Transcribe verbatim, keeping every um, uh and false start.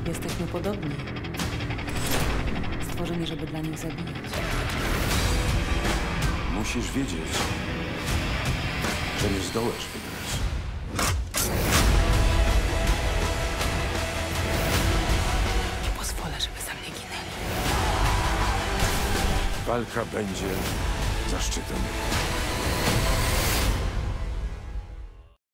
Jesteśmy podobni. Stworzeni, żeby dla nich zabijać. Musisz wiedzieć, że nie zdołasz wygrać. Nie pozwolę, żeby za mnie ginęli. Walka będzie zaszczytem.